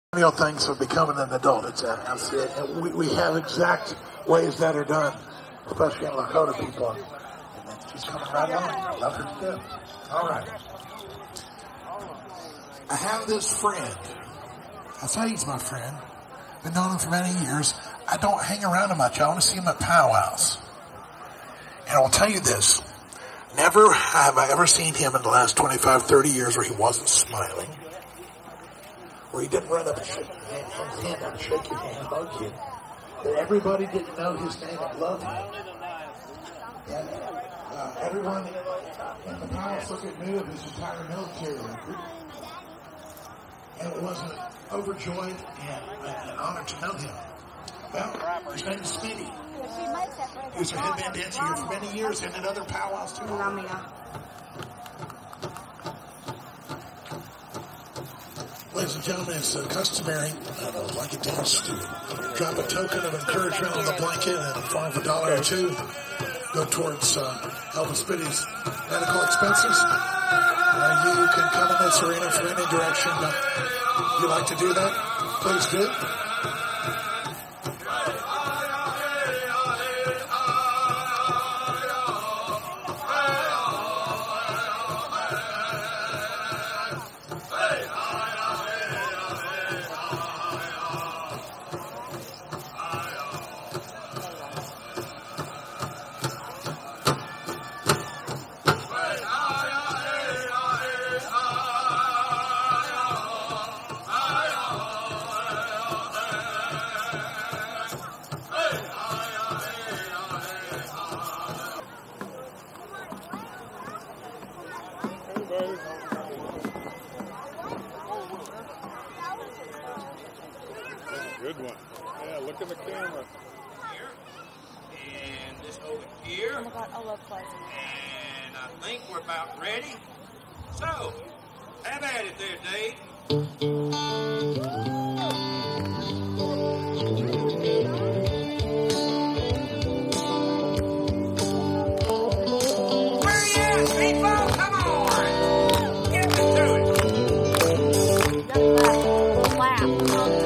Real things of becoming an adult. We have exact ways that are done, especially in Lakota people. And she's coming right on. Love her to death. All right. I have this friend. I say he's my friend. Been known him for many years. I don't hang around him much. I only see him at powwows. And I'll tell you this. Never have I ever seen him in the last 25, 30 years where he wasn't smiling. Where he didn't run up and shake your hand up and shake your hand, bug you. That everybody didn't know his name and love him. And everyone in the powwow circuit knew of his entire military record. And it was an overjoyed and an honor to know him. Well, his name is Smitty. He was a headband dancer here for many years and in other powwows too. Ladies and gentlemen, it's customary, like it does, to drop a token of encouragement on the blanket and farm for $1 or $2, go towards Elvis Smitty's medical expenses. You can come in this arena from any direction. If you like to do that, please do. Good one. Yeah, look in the camera. Here. And this over here. Oh my God, I love flies. And I think we're about ready. So, have at it there, Dave. Where you at, people? Come on. Get to it. Lap.